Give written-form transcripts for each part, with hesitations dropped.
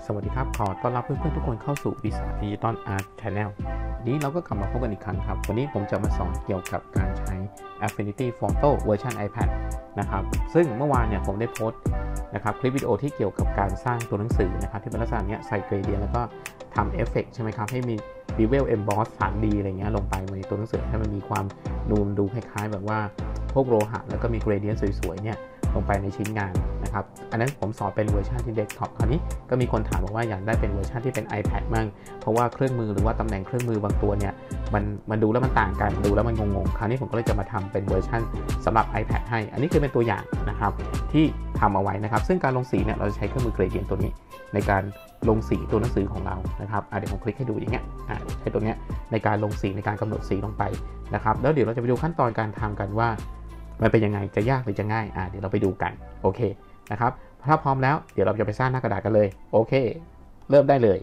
สวัสดีครับขอต้อนรับเพื่อนๆทุกคนเข้าสู่วิสาดิจิตอลอาร์ตชาแนลวันนี้เราก็กลับมาพบกันอีกครั้งครับวันนี้ผมจะมาสอนเกี่ยวกับการใช้ Affinity Photo เวอร์ชัน iPad นะครับซึ่งเมื่อวานเนี่ยผมได้โพสต์นะครับคลิปวิดีโอที่เกี่ยวกับการสร้างตัวหนังสือนะครับที่เป็นลักษณะนี้ใส่เกรเดียนแล้วก็ทำเอฟเฟกต์ใช่ไหมครับให้มี Bevel Emboss 3D อะไรเงี้ยลงไปในตัวหนังสือให้มันมีความนูนดูคล้ายๆแบบว่าพวกโลหะแล้วก็มีเกรเดียนสวยๆเนี่ยลงไปในชิ้นงานนะครับอันนั้นผมสอนเป็นเวอร์ชันที่เดสก์ท็อปคราวนี้ก็มีคนถามบอกว่าอยากได้เป็นเวอร์ชันที่เป็น iPad มั่งเพราะว่าเครื่องมือหรือว่าตำแหน่งเครื่องมือบางตัวเนี่ยมันดูแล้วมันต่างกันดูแล้วมันงงๆคราวนี้ผมก็เลยจะมาทำเป็นเวอร์ชันสำหรับ iPad ให้อันนี้คือเป็นตัวอย่างนะครับที่ทำเอาไว้นะครับซึ่งการลงสีเนี่ยเราจะใช้เครื่องมือเกรเดียนตัวนี้ในการลงสีตัวหนังสือของเรานะครับเดี๋ยวผมคลิกให้ดูอย่างเงี้ยใช้ตัวเนี้ยในการลงสีในการกำหนดสีลงไปนะครับแล้วเดี๋ยวเราจะไปดูขั้นตอนการทำกันว่ามันเป็นยังไงจะยากหรือจะง่ายเดี๋ยวเราไปดูกันโอเคนะครับถ้าพร้อมแล้วเดี๋ยวเราจะไปสร้างหน้ากระดาษกันเลยโอเคเริ่มได้เลย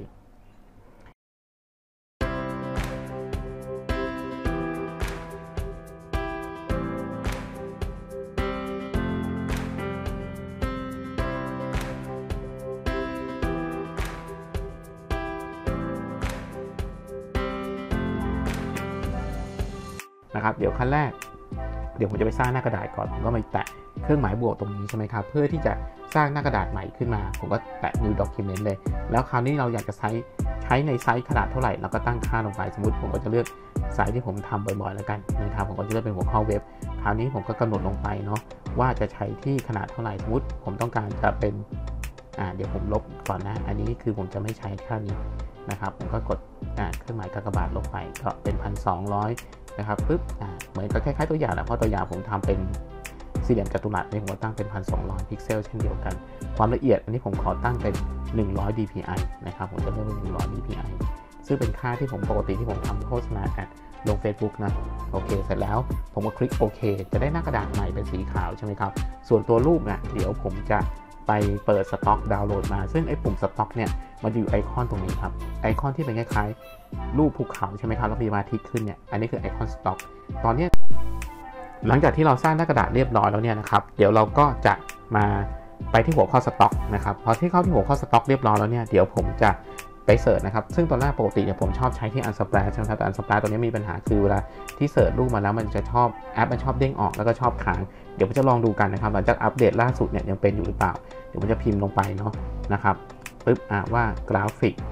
นะครับเดี๋ยวขั้นแรกเดี๋ยวผมจะไปสร้างหน้ากระดาษก่อนผมก็มาแตะเครื่องหมายบวกตรงนี้ใช่ไหมครับเพื่อที่จะสร้างหน้ากระดาษใหม่ขึ้นมาผมก็แตะ New Document เลยแล้วคราวนี้เราอยากจะใช้ในไซส์ขนาดเท่าไหร่เราก็ตั้งค่าลงไปสมมติผมก็จะเลือกไซส์ที่ผมทำบ่อยๆแล้วกันนะครับผมก็จะเลือกเป็นหัวข้อเว็บคราวนี้ผมก็กำหนดลงไปเนาะว่าจะใช้ที่ขนาดเท่าไหร่สมมติผมต้องการจะเป็นเดี๋ยวผมลบก่อนนะอันนี้คือผมจะไม่ใช้ค่านี้นะครับผมก็กดเครื่องหมายกากบาทลงไปก็เป็น 1,200นะครับปึ๊บเหมือนกับคล้ายๆตัวอย่างแหละเพราะตัวอย่างผมทำเป็นสี่เหลี่ยมจัตุรัสนี่ผมก็ตั้งเป็น 1,200 พิกเซลเช่นเดียวกันความละเอียดอันนี้ผมขอตั้งเป็น100 dpi นะครับผมจะเลือกเป็น100 dpi ซึ่งเป็นค่าที่ผมปกติที่ผมทำโฆษณาแอดลง Facebook นะโอเคเสร็จแล้วผมก็คลิกโอเคจะได้หน้ากระดาษใหม่เป็นสีขาวใช่ไหมครับส่วนตัวรูปเนี่ยเดี๋ยวผมจะไปเปิดสต็อกดาวน์โหลดมาซึ่งไอ้ปุ่มสต็อกเนี่ยมันอยู่ไอคอนตรงนี้ครับไอคอนที่เป็นคล้ายๆรูปภูเขาใช่ไหมครับแล้วมีอาทิตย์ขึ้นเนี่ยอันนี้คือไอคอนสต็อกตอนนี้หลังจากที่เราสร้างหน้ากระดาษเรียบร้อยแล้วเนี่ยนะครับเดี๋ยวเราก็จะมาไปที่หัวข้อสต็อกนะครับพอที่เข้าที่หัวข้อสต็อกเรียบร้อยแล้วเนี่ยเดี๋ยวผมจะไปเสิร์ชนะครับซึ่งตอนแรกปกติเนี่ยผมชอบใช้ที่ Unsplash ใช่ไหมครับแต่ Unsplash ตัวนี้มีปัญหาคือเวลาที่เสิร์ชรูปมาแล้วมันจะชอบแอปมันชอบเด้งออกแล้วก็ชอบค้างเดี๋ยวผมจะลองดูกันนะครับหลังจากอัปเดตล่าสุดเนี่ยยังเป็นอยู่หรือเปล่าเดี๋ยวผมจะพิมพ์ลงไปเนาะนะครับปึ๊บว่ากราฟิก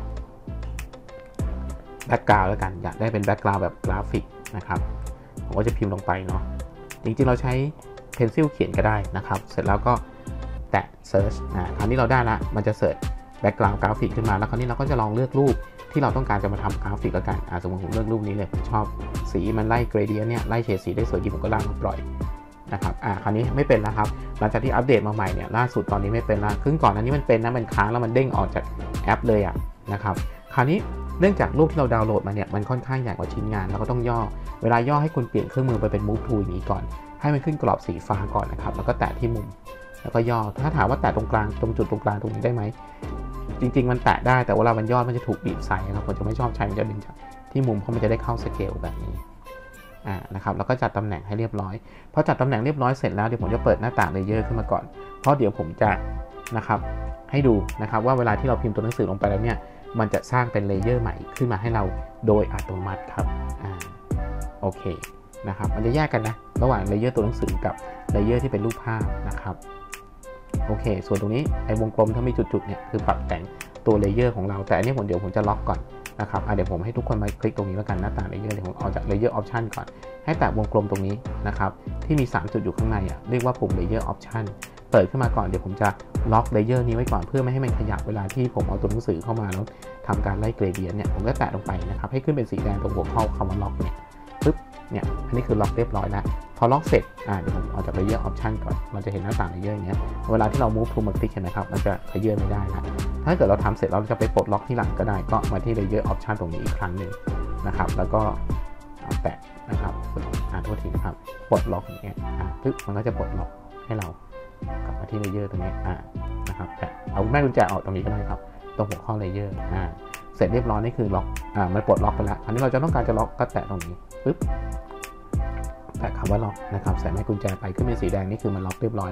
แบ็กกราวด์แล้วกันอยากได้เป็นแบ็กกราวด์แบบกราฟิกนะครับผมก็จะพิมพ์ลงไปเนาะจริงๆเราใช้เพนซิลเขียนก็ได้นะครับเสร็จแล้วก็แตะ Search คราวนี้เราได้ละมันจะเสิร์ชแบ็กกราวด์กราฟิกขึ้นมาแล้วคราวนี้เราก็จะลองเลือกรูปที่เราต้องการจะมาทำกราฟิกแล้วกันสมมติผมเลือกรูปนี้เลยผมชอบสีมันไล่เกรเดียนเนี่ยไล่เฉดสีได้สวยดีผมก็ลากมาปล่อยนะครับคราวนี้ไม่เป็นแล้วครับหลังจากที่อัปเดตมาใหม่เนี่ยล่าสุดตอนนี้ไม่เป็นแล้วครึ่งก่อนอันนี้มันเป็นนะมันค้างแล้วมันเด้งออกจากแอปเลยนะครับคราวนี้เนื่องจากรูปที่เราดาวน์โหลดมาเนี่ยมันค่อนข้างใหญ่กว่าชิ้นงานเราก็ต้องย่อเวลาย่อให้คุณเปลี่ยนเครื่องมือไปเป็น Move Tool อย่างนี้ก่อนให้มันขึ้นกรอบสีฟ้าก่อนนะครับแล้วก็แตะที่มุมแล้วก็ย่อถ้าถามว่าแตะตรงกลางตรงจุดตรงกลางตรงนี้ได้ไหมจริงๆมันแตะได้แต่เวลามันย่อมันจะถูกบีบใส่ครับผมจะไม่ชอบใช้มันจะดึงที่มุมเพราะมันจะได้เข้าสเกลแบบนี้นะครับแล้วก็จัดตำแหน่งให้เรียบร้อยพอจัดตำแหน่งเรียบร้อยเสร็จแล้วเดี๋ยวผมจะเปิดหน้าต่างเลเยอร์ขึ้นมาก่อนเพราะเดี๋ยวผมจะนะครับให้ดูนะครับว่าเวลาที่เราพิมพ์ตัวหนังสือลงไปแล้วเนี่ยมันจะสร้างเป็นเลเยอร์ใหม่ขึ้นมาให้เราโดยอัตโนมัติครับโอเคนะครับมันจะแยกกันนะระหว่างเลเยอร์ตัวหนังสือกับเลเยอร์ที่เป็นรูปภาพนะครับโอเคส่วนตรงนี้ไอ้วงกลมถ้ามีจุดๆเนี่ยคือปรับแต่งตัวเลเยอร์ของเราแต่อันนี้เดี๋ยวผมจะล็อกก่อนนะครับเดี๋ยวผมให้ทุกคนมาคลิกตรงนี้แล้วกันหน้าต่างเลเยอร์เดี๋ยวผมเอาจากเลเยอร์ออปชันก่อนให้แตะวงกลมตรงนี้นะครับที่มี3จุดอยู่ข้างในเรียกว่าปุ่มเลเยอร์ออปชันเปิดขึ้นมาก่อนเดี๋ยวผมจะล็อกเลเยอร์นี้ไว้ก่อนเพื่อไม่ให้มันขยับเวลาที่ผมเอาตัวหนังสือเข้ามาแล้วทำการไล่เกรเดียนเนี่ยผมก็แตะลงไปนะครับให้ขึ้นเป็นสีแดงตรงหัวข้อคำว่าล็อกเนี่ยปึ๊บเนี่ยอันนี้คือล็อกเรียบร้อยแล้วพอล็อกเสร็จเดี๋ยวผมเอาจากเลเยอร์ออปชันก่อนมันจะเห็นหน้าต่างเลเยอร์อย่างเงี้ยเวลาที่เรา move to มาคลิกเห็นนะครับมันจะขยื่นไม่ได้นะถ้าเกิดเราทำเสร็จเราจะไปปลดล็อกที่หลังก็ได้ก็มาที่เลเยอร์ออปชันตรงนี้อีกครั้งหนึ่งนะครับแล้วก็แตะนะครับโทษทีนะครับปลดล็อกอย่างเงี้ยปึ๊บมันก็จะปลดล็อกให้เรากลับมาที่เลเยอร์ตรงนี้นะครับแต่เอาแม่กุญแจออกตรงนี้ก็ได้ครับตรงหัวข้อเลเยอร์เสร็จเรียบร้อยนี่คือล็อกมันปลดล็อกไปแล้วอันนี้เราจะต้องการจะล็อกก็แตะตรงนี้ปึ๊บแตะคำว่าล็อกนะครับใส่แม่กุญแจไปขึ้นเป็นสีแดงนี่คือมันล็อกเรียบร้อยแล้ว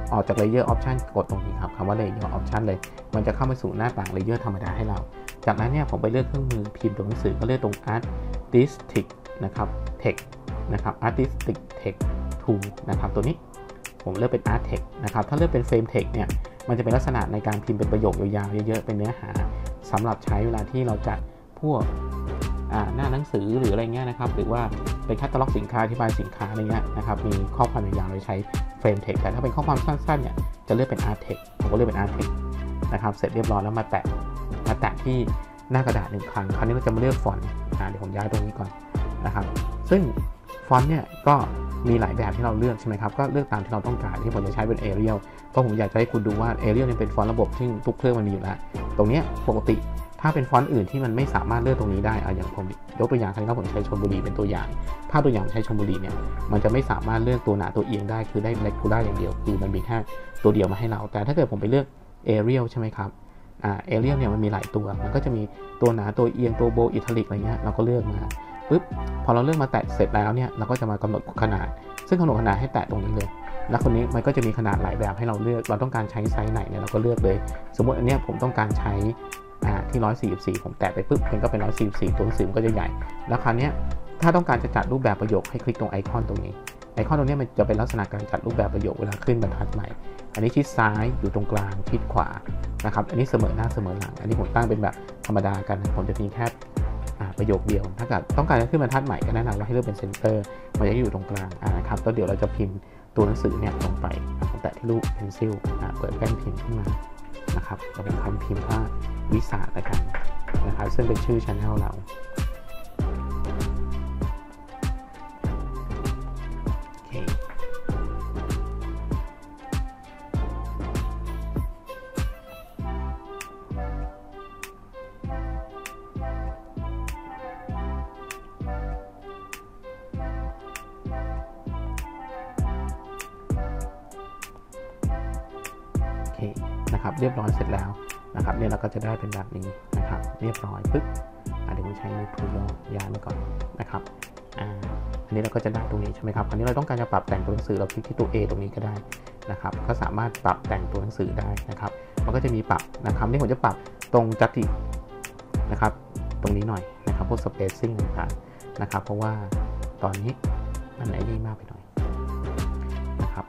ออกจาก Layer Option กดตรงนี้ครับคำว่า Layer Option เลยมันจะเข้าไปสู่หน้าต่าง Layer ธรรมดาให้เราจากนั้นเนี่ยผมไปเลือกเครื่องมือพิมพ์ตัวหนังสือก็เลือกตรง Artistic นะครับ Text นะครับ Artistic Text Tool นะครับตัวนี้ผมเลือกเป็น Art Text นะครับถ้าเลือกเป็น Frame Text เนี่ยมันจะเป็นลักษณะในการพิมพ์เป็นประโยคยาวๆเยอะๆเป็นเนื้อหาสำหรับใช้เวลาที่เราจัดพวกหน้าหนังสือหรืออะไรเงี้ยนะครับหรือว่าเป็นแคตตาล็อกสินค้าอธิบายสินค้าอะไรเงี้ยนะครับมีข้อความยาวๆโดยใช้ Frame Text แต่ถ้าเป็นข้อความสั้นๆเนี่ยจะเลือกเป็น Art Text ผมก็เลือกเป็น Art Text นะครับเสร็จเรียบร้อยแล้วมาแตะที่หน้ากระดาษ1ครั้งคราวนี้เราจะมาเลือกฟอนต์เดี๋ยวผมย้ายตรงนี้ก่อนนะครับซึ่งฟอนต์เนี่ยก็มีหลายแบบที่เราเลือกใช่ไหมครับก็เลือกตามที่เราต้องการที่ผมจะใช้เป็น Arial เพราะผมอยากจะให้คุณดูว่า Arial เนี่ยเป็นฟอนต์ระบบที่ทุกเครื่องมันมีอยู่แล้วตรงนี้ปกติถ้าเป็นฟอนต์อื่นที่มันไม่สามารถเลือกตรงนี้ได้อย่างผมยกตัวอย่างครั้งนี้ผมใช้ชลบุรีเป็นตัวอย่างภาพตัวอย่างใช้ชลบุรีเนี่ยมันจะไม่สามารถเลือกตัวหนาตัวเอียงได้คือได้เล็กกูได้อย่างเดียวคือมันมีแค่ตัวเดียวมาให้เราแต่ถ้าเกิดผมไปเลือก Arial ใช่ไหมครับArial เนี่ยมันมีหลายตัวมันก็จะมีตัวหนาตัวเอียงตัวโบอิตาลิกอะไรเงี้ยเราก็เลือกมาปุ๊บพอเราเลือกมาแตะเสร็จแล้วเนี่ยเราก็จะมากำหนดขนาดซึ่งกำหนดขนาดให้แตะตรงนี้เลยแล้วคนนี้มันก็จะมีขนาดหลายแบบให้เราเลือกเราต้องการใช้ไซส์ไหนเนี่ยเราก็เลือกเลยสมมติอันเนี้ยผมต้องการใช้ที่144ผมแตะไปปุ๊บมันก็เป็น144ตัวหนังสือมันก็จะใหญ่แล้วคราวนี้ถ้าต้องการจะจัดรูปแบบประโยคให้คลิกตรงไอคอนตรงนี้ไอคอนตรงนี้มันจะเป็นลักษณะการจัดรูปแบบประโยคเวลาขึ้นบรรทัดใหม่อันนี้ชิดซ้ายอยู่ตรงกลางชิดขวานะครับอันนี้เสมอหน้าเสมอหลังอันนี้ผมตั้งเป็นแบบธรรมดากันผมจะมีแค่ประโยคเดียวถ้าเกิดต้องการจะขึ้นบรรทัดใหม่ก็แนะนำว่าให้เลือกเป็นเซนเตอร์มันจะอยู่ตรงกลางนะครับแล้วเดี๋ยวเราจะพิมพ์ตัวหนังสือเนี่ยลงไปผมแตะที่รูปเพนซิลเปิดแป้นพิมพ์ขึ้นมานะครับเราเป็นคำพิมพ์ว่าวิสาละกันนะครับซึ่งเป็นชื่อ channel เราโอเคนะครับเรียบร้อยเสร็จแล้วนะครับเนี่ยเราก็จะได้เป็นแบบนี้นะครับเรียบร้อยปึ๊บเดี๋ยวผมใช้มือถูย้ายมาก่อนนะครับอันนี้เราก็จะได้ตรงนี้ใช่ไหมครับอันนี้เราต้องการจะปรับแต่งตัวหนังสือเราคลิกที่ตัว A ตรงนี้ก็ได้นะครับก็สามารถปรับแต่งตัวหนังสือได้นะครับมันก็จะมีปรับนะครับนี่ผมจะปรับตรงจัดที่นะครับตรงนี้หน่อยนะครับพวก spacing ต่างๆนะครับเพราะว่าตอนนี้มันไอ้นี่มากไปหน่อยนะครับ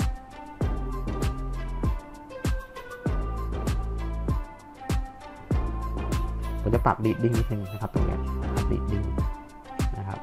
ผมจะปรับ reading นิดนึงนะครับตรงนี้นะครับ reading นะครับ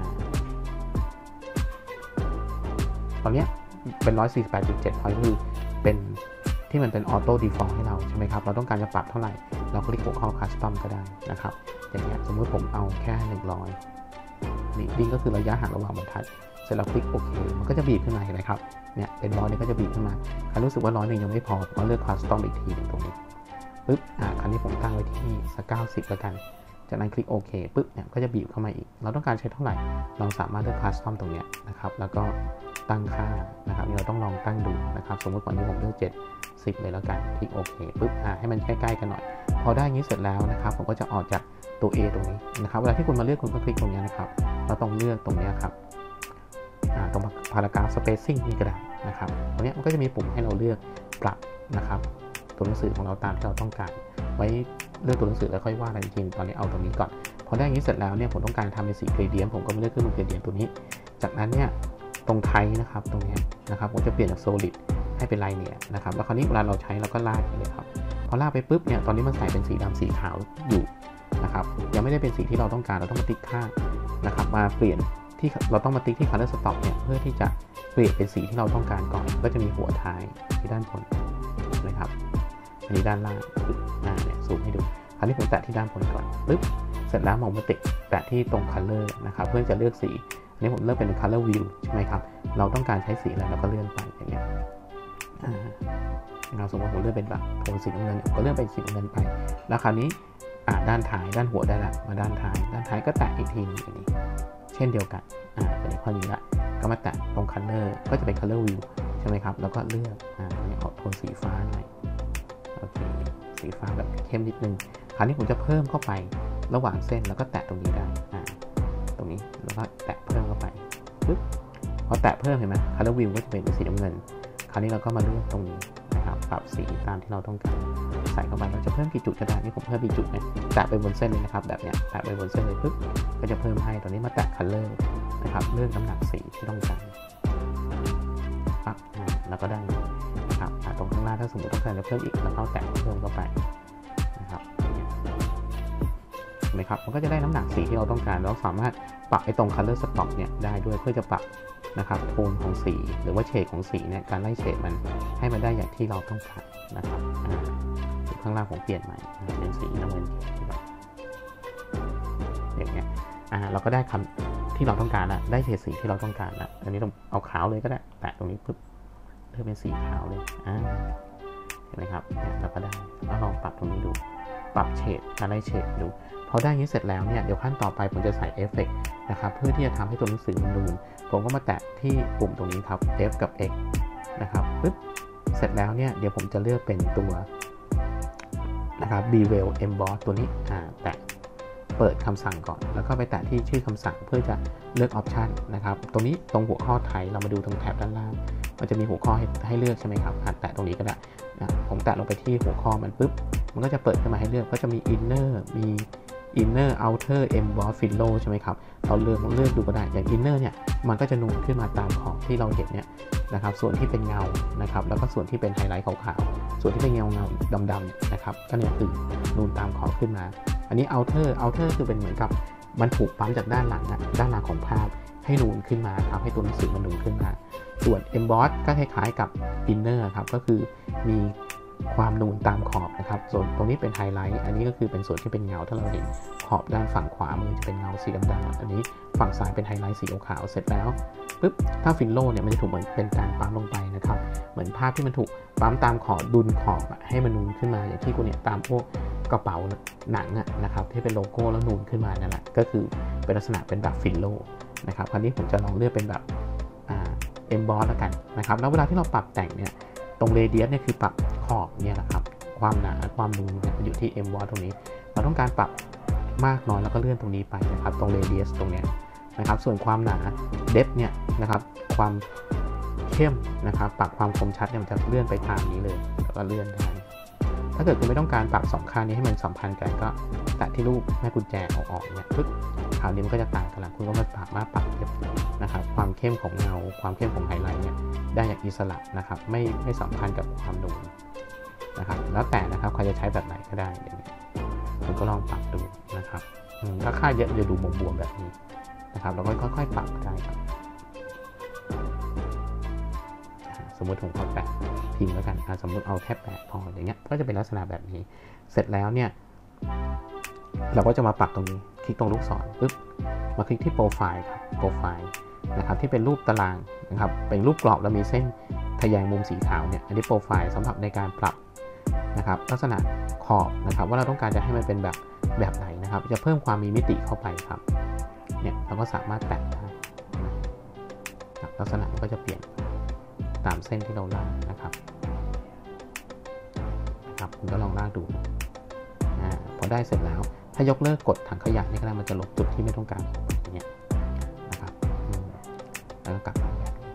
ตอนนี้เป็น 148.7 พอยต์คือเป็นที่มันเป็น auto default ให้เราใช่ไหมครับเราต้องการจะปรับเท่าไหร่เราก็คลิกเข้า custom ก็ได้นะครับอย่างเงี้ยสมมติผมเอาแค่100 reading ก็คือระยะห่างระหว่างบรรทัดเสร็จแล้วคลิกโอเคมันก็จะบีบขึ้นมาเห็นไหมครับเนี่ยเป็น100นี่ก็จะบีบขึ้นมาใครรู้สึกว่า100ยังไม่พอผมก็เลือก custom อีกทีนึงตรงนี้ปึ๊บคราวนี้ผมตั้งไว้ที่สัก90แล้วกันจากนั้นคลิกโอเคปึ๊บเนี่ยก็จะบีบเข้ามาอีกเราต้องการใช้เท่าไหร่เราสามารถเลือก custom ตรงนี้นะครับแล้วก็ตั้งค่านะครับเราต้องลองตั้งดูนะครับสมมติวันนี้ผมเลือก70เลยแล้วกันคลิกโอเคปึ๊บให้มันใกล้ๆกันหน่อยพอได้งี้เสร็จแล้วนะครับผมก็จะออกจากตัว A ตรงนี้นะครับเวลาที่คุณมาเลือกคุณก็คลิกตรงนี้นะครับเราต้องเลือกตรงนี้ครับตรง paragraph spacing นี่ก็ได้นะครับตรงนี้มันก็จะมีปุ่มให้เราเลือกปรับนะครับตัวหนังสือของเราตามที่เราต้องการไว้เลือกตัวหนังสือแล้วค่อยว่ากันจริงตอนนี้เอาตรงนี้ก่อนพอได้งี้เสร็จแล้วเนี่ยผมต้องการทำเป็นสีเกรเดียนผมก็ไม่เลือกขึ้นบนเกรเดียนตัวนี้จากนั้นเนี่ยตรงไทยนะครับตรงนี้นะครับผมจะเปลี่ยนจาก solid ให้เป็นลายเนี่ยนะครับแล้วคราวนี้เวลาเราใช้เราก็ลากไปเลยครับพอลากไปปุ๊บเนี่ยตอนนี้มันใส่เป็นสีดำสีขาวอยู่นะครับยังไม่ได้เป็นสีที่เราต้องการเราต้องมาติ๊กค่านะครับมาเปลี่ยนที่เราต้องมาติ๊กที่ color stop เนี่ยเพื่อที่จะเปลี่ยนเป็นสีที่เราต้องการก่อนก็จะมีหัวท้ายที่ด้านบนนะครับอันนี้ด้านล่างเนี่ยซูมให้ดูคราวนี้ผมแตะที่ด้านบนก่อนปึ๊บเสร็จแล้วผมมาแตะที่ตรง color นะครับเพื่อจะเลือกสีอันนี้ผมเลือกเป็น color view ใช่ไหมครับเราต้องการใช้สีอะไรเราก็เลื่อนไปอย่างเงี้ยเราสมมติผมเลือกเป็นแบบโทนสีน้ำเงินก็เลื่อนไปสีน้ำเงินไปแล้วคราวนี้ด้านท้ายด้านหัวได้ละมาด้านท้ายก็แตะอีกทีนึงอย่างนี้เช่นเดียวกันตอนนี้พอนี้ละก็มาแตะตรง color ก็จะเป็น color view ใช่ไหมครับแล้วก็เลือกอันนี้ออกโทนสีฟ้าหน่อยโอเคสีฟ้าแบบเข้มนิดนึงคราวนี้ผมจะเพิ่มเข้าไประหว่างเส้นแล้วก็แตะตรงนี้ได้ตรงนี้แล้วก็แตะเพิ่มเข้าไปปึ๊บพอแตะเพิ่มเห็นไหม color view ก็จะเป็นสีน้ำเงินคราวนี้เราก็มาเลือกตรงนี้นะครับปรับสีตามที่เราต้องการใส่เข้าไปเราจะเพิ่มกี่จุดก็ได้นี่ผมเพิ่มกี่จุดเนี่ยแตะไปบนเส้นเลยนะครับแบบเนี้ยแตะไปบนเส้นเลยปุ๊บก็จะเพิ่มให้ตอนนี้มาแตะ color นะครับเลือกน้ำหนักสีที่ต้องการปั๊บแล้วก็ได้นะครับตรงข้างล่างถ้าสมมติต้องการจะเพิ่มอีกแล้วก็แตะเพิ่มเข้าไปนะครับเห็นไหมครับมันก็จะได้น้ำหนักสีที่เราต้องการเราสามารถปรับไอ้ตรง color stop เนี่ยได้ด้วยเพื่อจะปรับนะครับโทนของสีหรือว่าเฉดของสีเนี่ยการไล่เฉดมันให้มันได้อย่างที่เราต้องการนะครับข้างล่างผมเปลี่ยนใหม่เป็นสีน้ำเงินอย่างเงี้ยเราก็ได้คำที่เราต้องการละได้เฉดสีที่เราต้องการละอันนี้เราเอาขาวเลยก็ได้แตะตรงนี้ปุ๊บเลือกเป็นสีขาวเลยเห็นไหมครับเราก็ได้ลองปรับตรงนี้ดูปรับเฉดการไล่เฉดดูพอได้อย่างนี้เสร็จแล้วเนี่ยเดี๋ยวขั้นต่อไปผมจะใส่เอฟเฟกต์นะครับเพื่อที่จะทำให้ตัวหนังสือมันนูนผมก็มาแตะที่ปุ่มตรงนี้ครับ F กับ X นะครับปึ๊บเสร็จแล้วเนี่ยเดี๋ยวผมจะเลือกเป็นตัวนะครับ Bevel Emboss ตัวนี้แตะเปิดคำสั่งก่อนแล้วก็ไปแตะที่ชื่อคำสั่งเพื่อจะเลือกออปชันนะครับตรงนี้ตรงหัวข้อไทยเรามาดูตรงแถบด้านล่างมันจะมีหัวข้อให้เลือกใช่ไหมครับแตะตรงนี้ก็ได้ผมแตะลงไปที่หัวข้อมันปุ๊บมันก็จะเปิดขึ้นมาให้เลือกก็จะมี Inner มี Inner Outer Emboss Filo ใช่ไหมครับเราเลือกดูก็ได้อย่าง Inner เนี่ยมันก็จะนูนขึ้นมาตามขอบที่เราเห็นเนี่ยนะครับส่วนที่เป็นเงานะครับแล้วก็ส่วนที่เป็นไฮไลท์ขาวๆส่วนที่เป็นเงาดำๆนะครับก็เนี่ยคือนูนตามขอบขึ้นมาอันนี้ outer คือเป็นเหมือนกับมันถูกปั๊มจากด้านหลังด้านหลังของภาพให้นูนขึ้นมาครับให้ตัวหนังสือมันนูนขึ้นมาส่วน emboss ก็คล้ายๆกับ inner ครับก็คือมีความนูนตามขอบนะครับส่วนตรงนี้เป็นไฮไลท์อันนี้ก็คือเป็นส่วนที่เป็นเงาถ้าเราเห็นขอบด้านฝั่งขวามือจะเป็นเงาสีดำๆอันนี้ฝั่งซ้ายเป็นไฮไลท์สีขาวเสร็จแล้วปุ๊บถ้าฟิลโลเนี่ยมันจะถูกเหมือนเป็นการปั๊มลงไปนะครับเหมือนภาพที่มันถูกปั๊มตามขอบดุลขอบให้มันนูนขึ้นมาอย่างที่กูเนี่ยตามพวกกระเป๋าหนังนะครับที่เป็นโลโก้แล้วนูนขึ้นมานั่นแหละก็คือเป็นลักษณะเป็นแบบฟิลโลนะครับคราวนี้ผมจะลองเลือกเป็นแบบemboss แล้วกันนะครับแล้วเวลาที่เราปรับแต่งเนี่ยตรงเรเดียสเนี่ยคือปรับขอบเนี่ยแหละครับความหนาความนูนเนี่ยอยู่ที่ emboss ตรงนี้เราต้องการปรับมากน้อยแล้วก็เลื่อนตรงนี้ไปนะครับตรงเรเดียสตรงเนี้ยนะครับส่วนความหนา depth เนี่ยนะครับความเข้มนะครับปรับความคมชัดเนี่ยมันจะเลื่อนไปทางนี้เลยแล้วก็เลื่อนได้ถ้าเกิดคุณไม่ต้องการปรับ2ข้างนี้ให้มันสัมพันธ์กันก็แตะที่รูปแม่กุญแจออกเนี่ยปึ๊บคราวนี้มันก็จะต่างกันแล้วคุณก็มาสามารถปรับนะครับความเข้มของเงาความเข้มของไฮไลท์เนี่ยได้อย่างอิสระนะครับไม่สัมพันธ์กับความนูนนะครับแล้วแต่นะครับใครจะใช้แบบไหนก็ได้อย่างนี้คุณก็ลองปรับดูนะครับถ้าค่าเยอะจะดูบวมๆแบบนี้นะครับเราก็ค่อยๆปรับได้ครับสมมติผมขอแปะพิมพ์แล้วกันสมมติเอาแค่แปะพออย่างเงี้ยก็จะเป็นลักษณะแบบนี้เสร็จแล้วเนี่ยเราก็จะมาปรับตรงนี้คลิกตรงลูกศรปึ๊บมาคลิกที่โปรไฟล์ครับโปรไฟล์นะครับที่เป็นรูปตารางนะครับเป็นรูปกรอบแล้วมีเส้นทะแยงมุมสีขาวเนี่ยอันนี้โปรไฟล์สำหรับในการปรับนะครับลักษณะขอบนะครับว่าเราต้องการจะให้มันเป็นแบบไหนนะครับจะเพิ่มความมีมิติเข้าไปครับเนี่ยเราก็สามารถแตะได้ลักษณะมันก็จะเปลี่ยนตามเส้นที่เราลากนะครับคุณก็ลองลากดูพอได้เสร็จแล้วถ้ายกเลิกกดถังขยะนี่ก็ได้มันจะลบจุดที่ไม่ต้องการอย่างเงี้ยนะครับแล้วก็กลับมา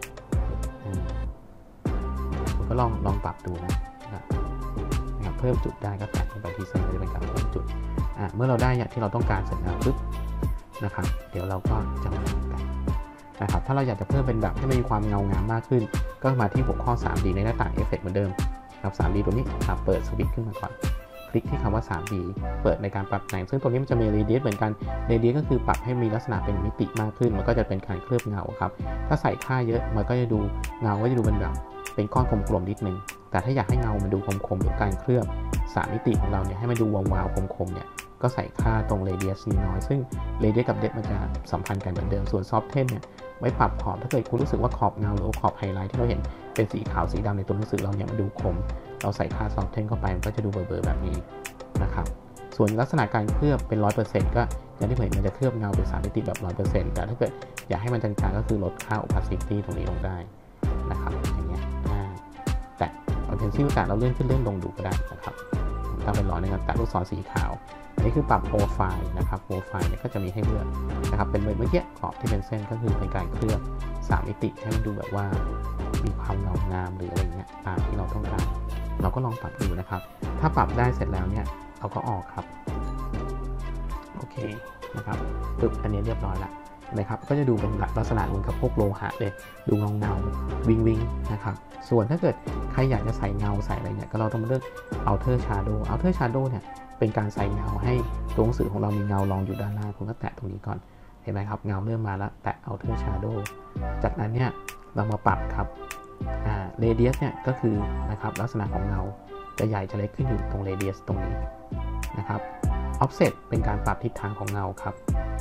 คุณก็ลองปรับดูนะครับเพิ่มจุดได้ก็แตะลงไปที่เส้นจะเป็นการเพิ่มจุดเมื่อเราได้อย่างที่เราต้องการเสร็จแล้วปุ๊บนะครับเดี๋ยวเราก็จะมาทำกันนะครับถ้าเราอยากจะเพิ่มเป็นแบบให้มันมีความเงางามมากขึ้นก็มาที่หัวข้อ 3D ในหน้าต่างเอฟเฟกต์เหมือนเดิมครับ 3D ตัวนี้เปิดสวิตช์ขึ้นมาก่อนคลิกที่คำว่า 3D เปิดในการปรับแต่งซึ่งตัวนี้มันจะมี Radius เหมือนกัน Radius ก็คือปรับให้มีลักษณะเป็นมิติมากขึ้นมันก็จะเป็นการเคลือบเงาครับถ้าใส่ค่าเยอะมันก็จะดูเงาก็จะดูเป็นแบบเป็นก้อนกลมๆนิดนึงแต่ถ้าอยากให้เงามันดูคมๆหรือการเคลือบ3มิติของเราเนี่ยให้มันดูวาวๆคมๆเนี่ยก็ใส่ค่าตรง Radius น้อยซึ่ง Radius กับ Depth มันจะสัมพันธ์กันเหมือนเดิมส่วน Soften เนี่ยไว้ปรับขอบถ้าเกิดคุณรู้สึกว่าขอบเงาหรือขอบไฮไลท์ที่เราเห็นเป็นสีขาวสีดำในตัวหนังสือเราเนี่ยมันดูคมเราใส่ค่า Soften เข้าไปมันก็จะดูเบลอๆแบบนี้นะครับส่วนลักษณะการเคลือบเป็น 100% ก็อย่างที่เห็นมันจะเคลือบเงาเป็น3มิติแบบ 100% แต่ถ้าเกิดอยากให้มันจางๆก็คือลดค่า opacity ตรงนี้ลงได้นะครับอย่างเงี้ยแต่เอาเพนซิลแตะเราเลื่อนขึ้นเลื่อนลงดูก็ได้นะครับตั้งเป็น100นะครับแตะลูกศรสีขาวนี้คือปรับโปรไฟล์นะครับโปรไฟล์เนี่ยก็จะมีให้เลือกนะครับเป็นเมื่อกี้กรอบที่เป็นเส้นก็คือเป็นการเคลือบ3 มิติให้มันดูแบบว่ามีความเงางามหรืออะไรเงี้ยตามที่เราต้องการเราก็ลองปรับดูนะครับถ้าปรับได้เสร็จแล้วเนี่ยเราก็ออกครับโอเคนะครับปึ๊บอันนี้เรียบร้อยละนะครับก็จะดูเป็นลักษณะเหมือนกับพวกโลหะเลยดูเงาวิงนะครับส่วนถ้าเกิดใครอยากจะใส่เงาใส่อะไรเนี่ยก็เราต้องมาเลือก Outer Shadow เนี่ยเป็นการใส่เงาให้ตัวหนังสือของเรามีเงารองอยู่ด้านล่างคุณก็แตะตรงนี้ก่อนเห็นไหมครับเงาเริ่มมาแล้วแตะ Outer Shadow จากนั้นเนี่ยเรามาปรับครับRadius เนี่ยก็คือนะครับลักษณะของเงาจะใหญ่จะเล็กขึ้นอยู่ตรง Radius ตรงนี้นะครับ Offset เป็นการปรับทิศทางของเงาครับ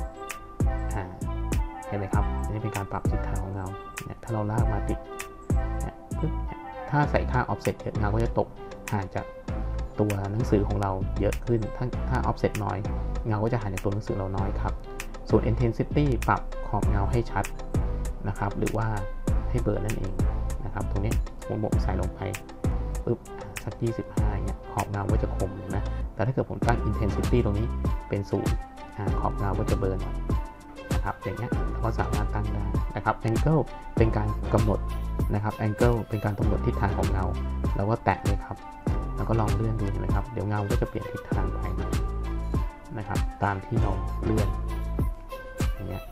เห็นไหมครับอันนี้เป็นการปรับทิศทางของเงาเนี่ยถ้าเราลากมาติดถ้าใส่ค่า offset เยอะเงาก็จะตกห่างจากตัวหนังสือของเราเยอะขึ้นถ้า offset น้อยเงาก็จะห่างจากตัวหนังสือเราน้อยครับส่วน intensity ปรับขอบเงาให้ชัดนะครับหรือว่าให้เบลอนั่นเองนะครับตรงนี้ผมใส่ลงไปปึ๊บสัก25เนี่ยขอบเงาก็จะคมนะแต่ถ้าเกิดผมตั้ง intensity ตรงนี้เป็น0ขอบเงาก็จะเบลอหน่อยนะครับอย่างเงี้ยเราก็สามารถตั้งได้นะครับ angle เป็นการกำหนดนะครับ angle เป็นการกำหนดทิศทางของเงาแล้วก็แตะเลยครับแล้วก็ลองเลื่อนดูเห็นไหมครับเดี๋ยวเงาก็จะเปลี่ยนทิศทางไปนะครับตามที่เราเลื่อนอย่างเงี้ย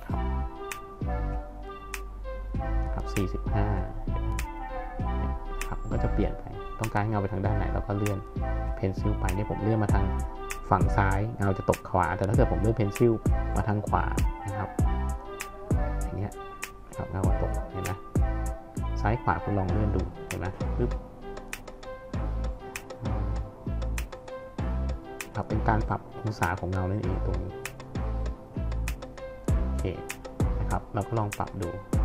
ครับ45ครับก็จะเปลี่ยนไปต้องการเงาไปทางด้านไหนเราก็เลื่อนเพนซิลไปเนี่ยผมเลื่อนมาทางฝั่งซ้ายเงาจะตกขวาแต่ถ้าเกิดผมเลื่อนเพนซิลมาทางขวานะครับอย่างเงี้ยครับเงาตกเห็นไหมซ้ายขวาคุณลองเลื่อนดูเห็นไหมปึ๊บครับเป็นการปรับองศาของเงานั่นเองตรงนี้โอเคนะครับเราก็ลองปรับดู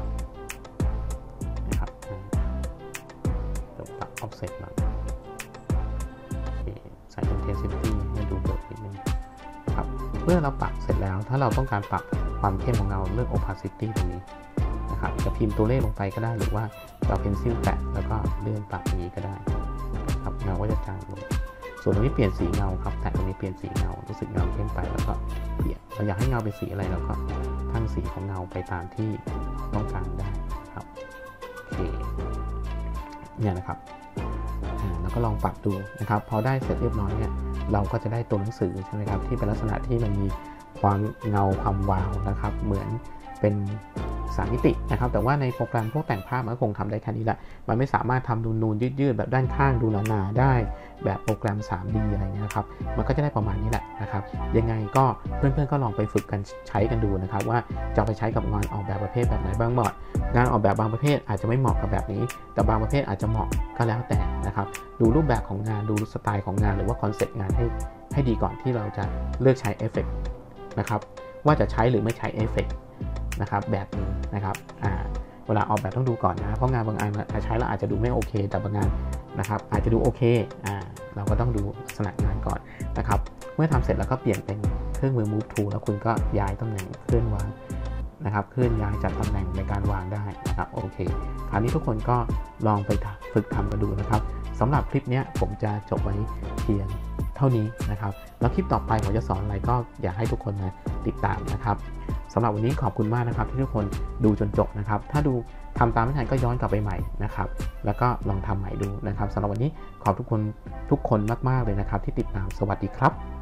นะครับเดี๋ยวปรับ offset มาโอเคใส่ intensity ให้ดูเบิร์ดนิดนึงครับเมื่อเราปรับเสร็จแล้วถ้าเราต้องการปรับความเข้มของเงาเลือก opacity ตรงนี้นะครับจะพิมพ์ตัวเลขลงไปก็ได้หรือว่าเราเพนซิลแตะแล้วก็เลื่อนปรับอย่างนี้ก็ได้ครับเงาก็จะจางลงส่วนตรงนี้เปลี่ยนสีเงาครับแต่ตรงนี้เปลี่ยนสีเงารู้สึกเงาเข้มไปแล้วก็เปลี่ยนเราอยากให้เงาเป็นสีอะไรเราก็ตั้งสีของเงาไปตามที่ต้องการได้ครับโอเคเนี่ยนะครับแล้วก็ลองปรับดูนะครับพอได้เสร็จเรียบร้อยเนี่ยเราก็จะได้ตัวหนังสือใช่ไหมครับที่เป็นลักษณะที่มันมีความเงาความวาวนะครับเหมือนเป็น3 มิตินะครับแต่ว่าในโปรแกรมพวกแต่งภาพมันคงทำได้แค่นี้แหละมันไม่สามารถทำนูนๆยืดๆแบบด้านข้างดูหนาๆได้แบบโปรแกรม 3D อะไรเงี้ยนะครับมันก็จะได้ประมาณนี้แหละนะครับยังไงก็เพื่อนๆก็ลองไปฝึกกันใช้กันดูนะครับว่าจะไปใช้กับงานออกแบบประเภทแบบไหนบ้างเหมาะงานออกแบบบางประเภทอาจจะไม่เหมาะกับแบบนี้แต่บางประเภทอาจจะเหมาะก็แล้วแต่นะครับดูรูปแบบของงานดูสไตล์ของงานหรือว่าคอนเซ็ปต์งานให้ดีก่อนที่เราจะเลือกใช้เอฟเฟกต์นะครับว่าจะใช้หรือไม่ใช้เอฟเฟกต์นะครับแบบนี้นะครับเวลาออกแบบต้องดูก่อนนะเพราะงานบางอันใช้แล้วอาจจะดูไม่โอเคแต่บางงานนะครับอาจจะดูโอเคเราก็ต้องดูลักษณะงานก่อนนะครับเมื่อทำเสร็จแล้วก็เปลี่ยนเป็นเครื่องมือ move tool แล้วคุณก็ย้ายตำแหน่งเคลื่อนวางนะครับเคลื่อนย้ายจัดตำแหน่งในการวางได้นะครับโอเคคราวนี้ทุกคนก็ลองไปฝึกทำกันดูนะครับสำหรับคลิปนี้ผมจะจบไว้เพียงเท่านี้นะครับแล้วคลิปต่อไปผมจะสอนอะไรก็อยากให้ทุกคนมาติดตามนะครับสำหรับวันนี้ขอบคุณมากนะครับที่ทุกคนดูจนจบนะครับถ้าดูทำตามไม่ทันก็ย้อนกลับไปใหม่นะครับแล้วก็ลองทำใหม่ดูนะครับสำหรับวันนี้ขอบทุกคนมากๆเลยนะครับที่ติดตามสวัสดีครับ